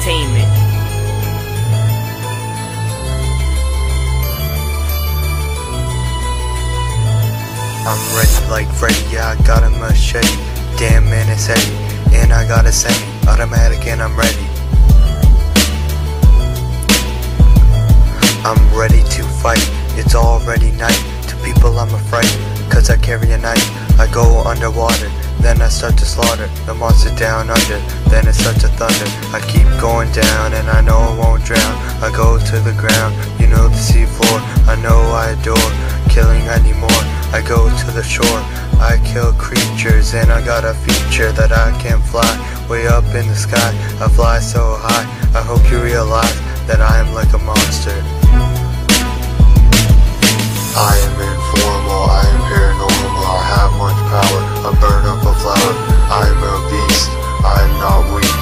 Entertainment. I'm ready like Freddy, yeah, I got a machete. Damn man, it's heavy, and I got a semi-automatic and I'm ready. I'm ready to fight, it's already night. To people I'm afraid, cause I carry a knife. I go underwater, then I start to slaughter the monster down under, then it starts to thunder. I keep going down and I know I won't drown. I go to the ground, you know the seafloor. I know I adore killing anymore. I go to the shore, I kill creatures, and I got a feature that I can fly way up in the sky. I fly so high, I hope you realize that I am like a monster. I am informal, I am paranormal, I have much power, I burn up a flower. I am a beast, I am not weak.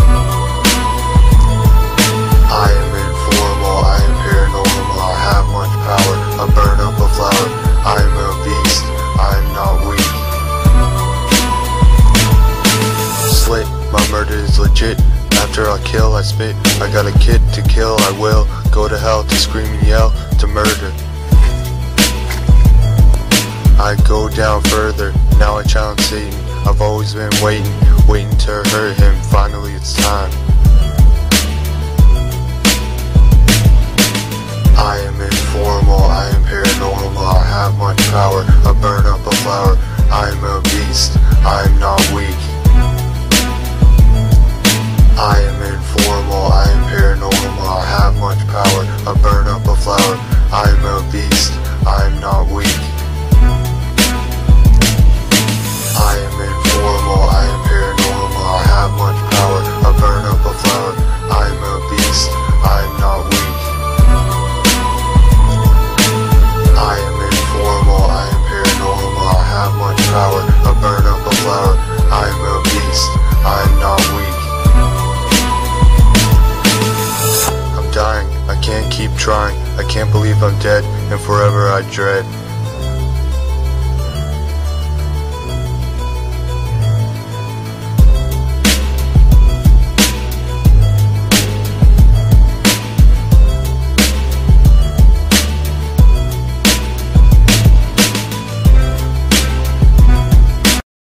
I am informal, I am paranormal, I have much power, I burn up a flower. I am a beast, I am not weak. Slit, my murder is legit. After I kill, I spit. I got a kid to kill, I will go to hell to scream and yell, to murder. I go down further, now I challenge Satan. I've always been waiting to hurt him. Finally it's time. I am informal, I am paranormal, I have much power, I burn up a flower. I am a beast, I am not weak. I am informal, I am paranormal, I have much power, I burn up a flower. I am a beast, I am not weak. I am informal, I am paranormal, I have much power, I burn up a flower. I am a beast, I am not weak. I am informal, I am paranormal, I have much power, I burn up a flower. I am a beast, I am not weak. I'm dying, I can't keep trying, I can't believe I'm dead, and forever I dread.